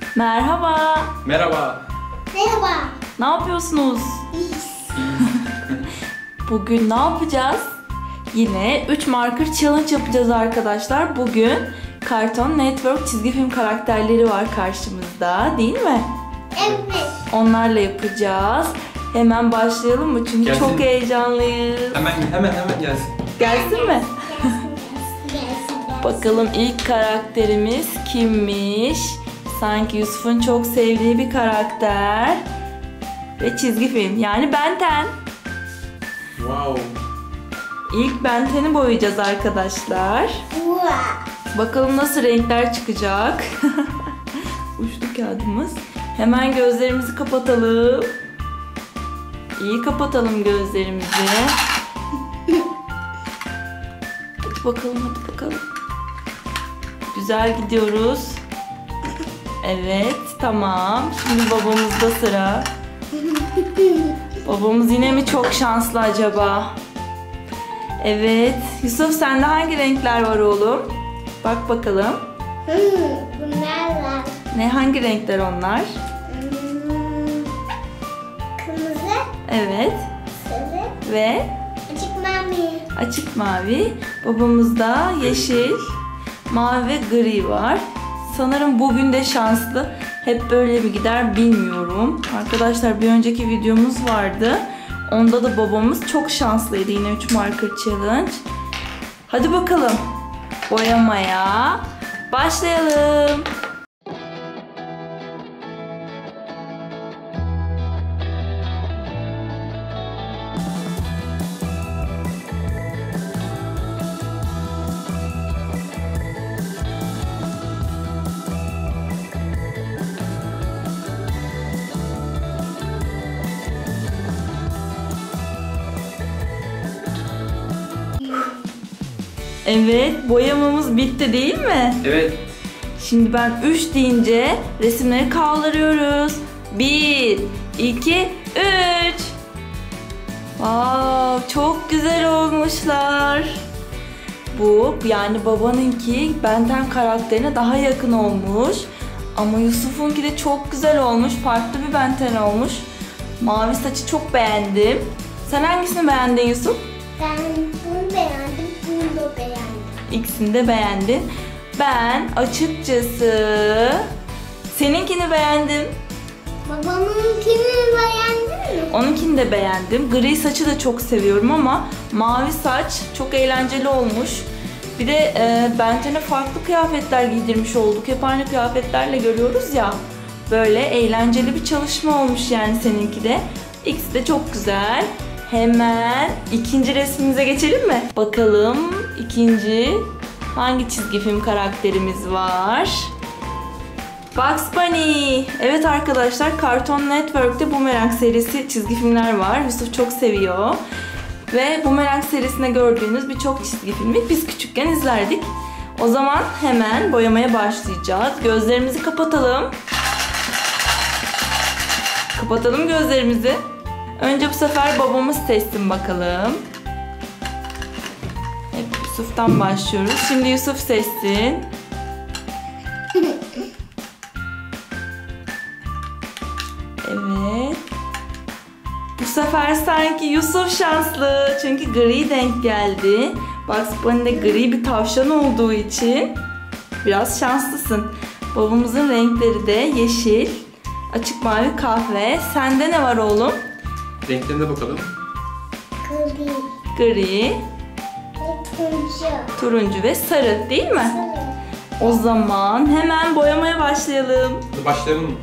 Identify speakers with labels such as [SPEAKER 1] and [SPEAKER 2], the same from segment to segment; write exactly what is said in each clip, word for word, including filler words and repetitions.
[SPEAKER 1] Merhaba.
[SPEAKER 2] Merhaba.
[SPEAKER 3] Merhaba.
[SPEAKER 1] Ne yapıyorsunuz?
[SPEAKER 3] İyiyiz.
[SPEAKER 1] Bugün ne yapacağız? Yine üç marker challenge yapacağız arkadaşlar. Bugün Cartoon Network çizgi film karakterleri var karşımızda, değil mi?
[SPEAKER 3] Evet.
[SPEAKER 1] Onlarla yapacağız. Hemen başlayalım mı? Çünkü
[SPEAKER 2] Gelsin.
[SPEAKER 1] çok heyecanlıyız.
[SPEAKER 2] Hemen hemen hemen gelsin.
[SPEAKER 1] Gelsin mi?
[SPEAKER 3] Gelsin, gelsin.
[SPEAKER 1] Bakalım ilk karakterimiz kimmiş? Sanki Yusuf'un çok sevdiği bir karakter. Ve çizgi film. Yani Ben on.
[SPEAKER 2] Wow.
[SPEAKER 1] İlk Ben on'u boyayacağız arkadaşlar.
[SPEAKER 3] Wow.
[SPEAKER 1] Bakalım nasıl renkler çıkacak. Uçtu kağıdımız. Hemen gözlerimizi kapatalım. İyi kapatalım gözlerimizi. Hadi bakalım, hadi bakalım. Güzel gidiyoruz. Evet, tamam. Şimdi babamızda sıra. Babamız yine mi çok şanslı acaba? Evet. Yusuf, sende hangi renkler var oğlum? Bak bakalım.
[SPEAKER 3] Hmm, bunlar var.
[SPEAKER 1] Ne, hangi renkler onlar?
[SPEAKER 3] Hmm, kırmızı,
[SPEAKER 1] Evet.
[SPEAKER 3] sarı,
[SPEAKER 1] Ve
[SPEAKER 3] açık mavi.
[SPEAKER 1] açık mavi. Babamızda yeşil, mavi ve gri var. Sanırım bugün de şanslı. Hep böyle mi gider bilmiyorum. Arkadaşlar, bir önceki videomuz vardı. Onda da babamız çok şanslıydı. Yine üç marker challenge. Hadi bakalım. Boyamaya başlayalım. Evet, boyamamız bitti değil mi?
[SPEAKER 2] Evet.
[SPEAKER 1] Şimdi ben üç deyince resimleri kaldırıyoruz. bir, iki, üç. Wow, çok güzel olmuşlar. Bu yani babanınki Ben on karakterine daha yakın olmuş. Ama Yusuf'unki de çok güzel olmuş. Farklı bir Ben on olmuş. Mavi saçı çok beğendim. Sen hangisini beğendin Yusuf?
[SPEAKER 3] Ben bunu beğendim, bunu da beğendim.
[SPEAKER 1] İkisini de beğendin. Ben açıkçası seninkini beğendim.
[SPEAKER 3] Babamınkini beğendin mi?
[SPEAKER 1] Onunkini de beğendim. Gri saçı da çok seviyorum ama mavi saç çok eğlenceli olmuş. Bir de e, Ben on'a farklı kıyafetler giydirmiş olduk. Hep aynı kıyafetlerle görüyoruz ya. Böyle eğlenceli bir çalışma olmuş yani seninki de. İkisi de çok güzel. Hemen ikinci resmimize geçelim mi? Bakalım ikinci hangi çizgi film karakterimiz var? Bugs Bunny. Evet arkadaşlar, Cartoon Network'te Boomerang serisi çizgi filmler var. Yusuf çok seviyor. Ve Boomerang serisinde gördüğünüz birçok çizgi filmi biz küçükken izlerdik. O zaman hemen boyamaya başlayacağız. Gözlerimizi kapatalım. Kapatalım gözlerimizi. Önce bu sefer babamız seçsin bakalım. Hep Yusuf'tan başlıyoruz. Şimdi Yusuf seçsin. Evet. Bu sefer sanki Yusuf şanslı. Çünkü gri denk geldi. Bugs Bunny'de gri bir tavşan olduğu için biraz şanslısın. Babamızın renkleri de yeşil, açık mavi, kahve. Sende ne var oğlum?
[SPEAKER 2] Renklerine bakalım.
[SPEAKER 3] Gri
[SPEAKER 1] Gri,
[SPEAKER 3] ve turuncu.
[SPEAKER 1] turuncu ve sarı, değil mi?
[SPEAKER 3] Sarı.
[SPEAKER 1] O zaman hemen boyamaya başlayalım.
[SPEAKER 2] Hadi başlayalım mı?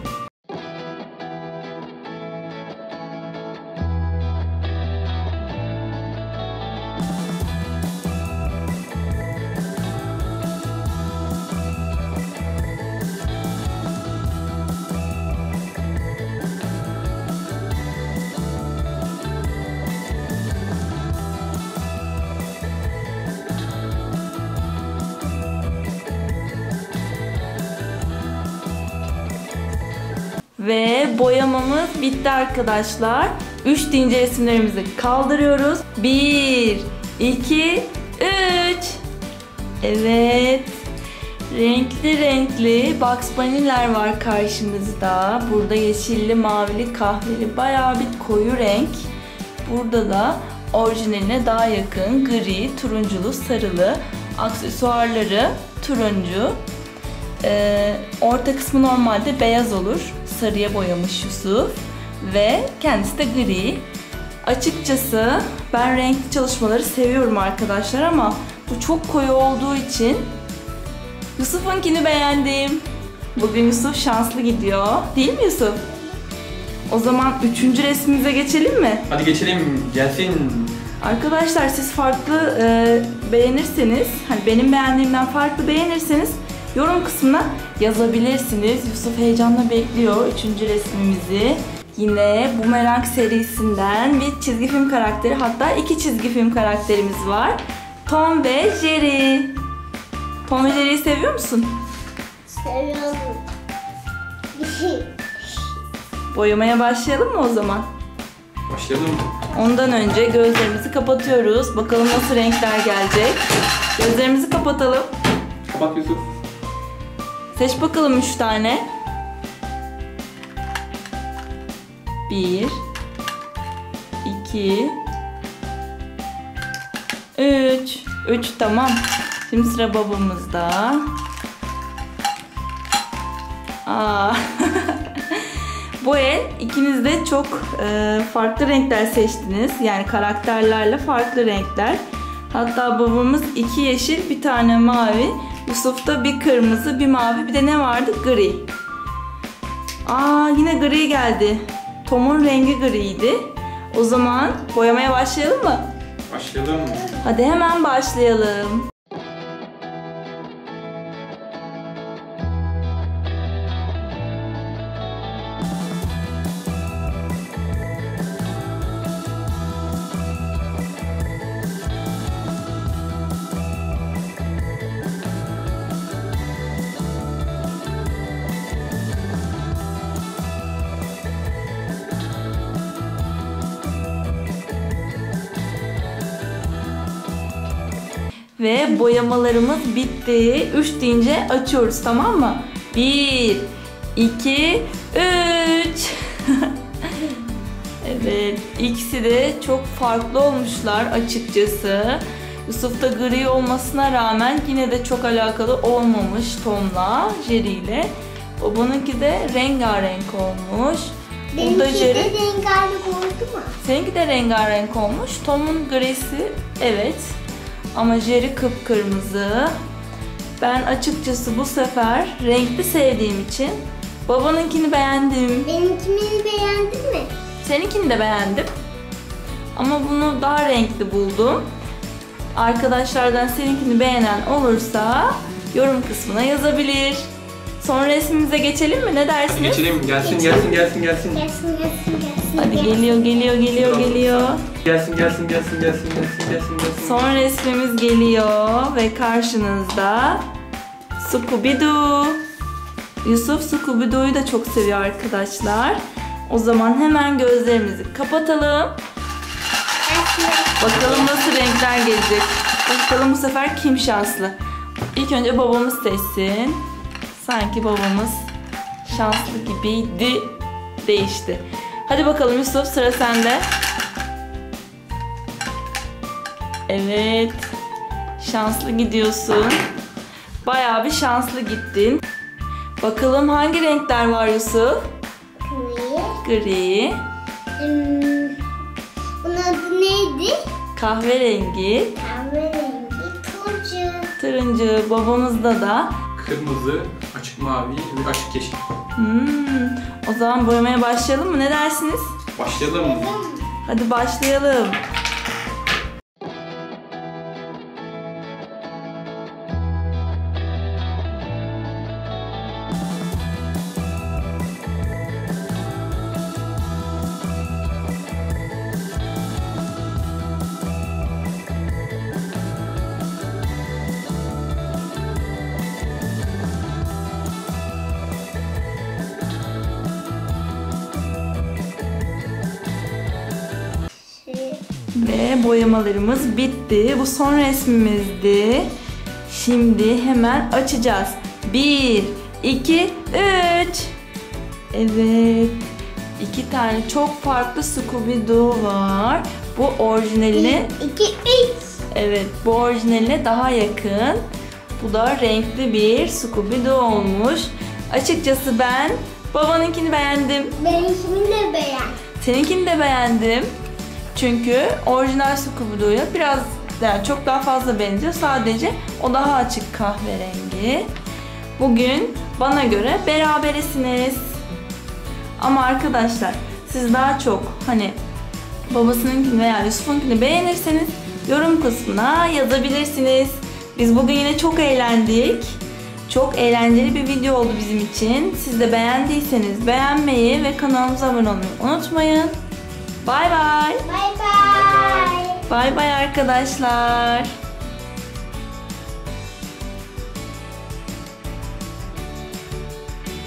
[SPEAKER 1] Ve boyamamız bitti arkadaşlar. üç deyince resimlerimizi kaldırıyoruz. bir, iki, üç. Evet. Renkli renkli Bugs Bunny'ler var karşımızda. Burada yeşilli, mavili, kahveli, bayağı bir koyu renk. Burada da orijinaline daha yakın gri, turunculu, sarılı. Aksesuarları turuncu. Ee, orta kısmı normalde beyaz olur. Sarıya boyamış Yusuf. Ve kendisi de gri. Açıkçası ben renkli çalışmaları seviyorum arkadaşlar ama bu çok koyu olduğu için Yusuf'unkini beğendim. Bugün Yusuf şanslı gidiyor. Değil mi Yusuf? O zaman üçüncü resmimize geçelim mi?
[SPEAKER 2] Hadi geçelim, gelsin.
[SPEAKER 1] Arkadaşlar siz farklı e, beğenirseniz, hani benim beğendiğimden farklı beğenirseniz yorum kısmına yazabilirsiniz. Yusuf heyecanla bekliyor üçüncü resmimizi. Yine Boomerang serisinden bir çizgi film karakteri, hatta iki çizgi film karakterimiz var. Tom ve Jerry. Tom ve Jerry'yi seviyor musun?
[SPEAKER 3] Seviyorum.
[SPEAKER 1] Boyamaya başlayalım mı o zaman?
[SPEAKER 2] Başlayalım.
[SPEAKER 1] Ondan önce gözlerimizi kapatıyoruz. Bakalım nasıl renkler gelecek. Gözlerimizi kapatalım.
[SPEAKER 2] Kapat Yusuf.
[SPEAKER 1] Seç bakalım üç tane. Bir, iki, üç. Üç tamam. Şimdi sıra babamızda. Aa. Bu el ikiniz de çok e, farklı renkler seçtiniz. Yani karakterlerle farklı renkler. Hatta babamız iki yeşil, bir tane mavi. Yusuf'ta bir kırmızı, bir mavi, bir de ne vardı? Gri. Aa, yine gri geldi. Tom'un rengi griydi. O zaman boyamaya başlayalım mı?
[SPEAKER 2] Başlayalım.
[SPEAKER 1] Hadi hemen başlayalım. Ve boyamalarımız bitti. üç deyince açıyoruz, tamam mı? bir, iki, üç. Evet, ikisi de çok farklı olmuşlar açıkçası. Yusuf'ta gri olmasına rağmen yine de çok alakalı olmamış Tom'la, Jerry ile. Babanınki de rengarenk olmuş.
[SPEAKER 3] Benimki
[SPEAKER 1] Burada Jerry...
[SPEAKER 3] de rengarenk oldu mu?
[SPEAKER 1] Seninki de rengarenk olmuş. Tom'un grisi evet. Ama Jerry kıpkırmızı. Ben açıkçası bu sefer renkli sevdiğim için babanınkini beğendim.
[SPEAKER 3] Benimkini beğendin mi?
[SPEAKER 1] Seninkini de beğendim. Ama bunu daha renkli buldum. Arkadaşlardan seninkini beğenen olursa yorum kısmına yazabilir. Son resmimize geçelim mi? Ne dersiniz?
[SPEAKER 2] Hadi geçelim, gelsin gelsin gelsin gelsin.
[SPEAKER 3] Gelsin gelsin gelsin.
[SPEAKER 1] Hadi
[SPEAKER 3] gelsin.
[SPEAKER 1] geliyor geliyor geliyor geliyor.
[SPEAKER 2] Gelsin gelsin gelsin gelsin gelsin gelsin gelsin.
[SPEAKER 1] Son resmimiz geliyor ve karşınızda Scooby-Doo. Yusuf Scooby-Doo'yu da çok seviyor arkadaşlar. O zaman hemen gözlerimizi kapatalım. Bakalım nasıl renkler gelecek. Bakalım bu sefer kim şanslı. İlk önce babamız seçsin. Sanki babamız şanslı gibiydi. Değişti. Hadi bakalım Yusuf, sıra sende. Evet. Şanslı gidiyorsun. Bayağı bir şanslı gittin. Bakalım hangi renkler var Yusuf?
[SPEAKER 3] Gri.
[SPEAKER 1] Gri.
[SPEAKER 3] Hmm, bunun adı neydi?
[SPEAKER 1] Kahverengi.
[SPEAKER 3] Kahverengi. Turuncu.
[SPEAKER 1] Turuncu. Babamızda da.
[SPEAKER 2] Kırmızı, açık mavi ve açık yeşil.
[SPEAKER 1] Hmm, o zaman boyamaya başlayalım mı? Ne dersiniz?
[SPEAKER 2] Başlayalım.
[SPEAKER 1] Hadi başlayalım. Ve boyamalarımız bitti. Bu son resmimizdi. Şimdi hemen açacağız. Bir, iki, üç. Evet. İki tane çok farklı Scooby-Doo var. Bu orijinaline,
[SPEAKER 3] Bir, iki, üç.
[SPEAKER 1] evet, bu orijinaline daha yakın. Bu da renkli bir Scooby-Doo olmuş. Açıkçası ben babanınkini beğendim.
[SPEAKER 3] Benimkini de beğen.
[SPEAKER 1] Seninkini de beğendim. Çünkü orijinal Scooby-Doo'ya biraz, yani çok daha fazla benziyor. Sadece o daha açık kahverengi. Bugün bana göre berabersiniz. Ama arkadaşlar, siz daha çok hani babasınınkini veya Yusuf'unkini beğenirseniz yorum kısmına yazabilirsiniz. Biz bugün yine çok eğlendik. Çok eğlenceli bir video oldu bizim için. Siz de beğendiyseniz beğenmeyi ve kanalımıza abone olmayı unutmayın. Bay bay.
[SPEAKER 3] Bay bay.
[SPEAKER 1] Bay bay arkadaşlar.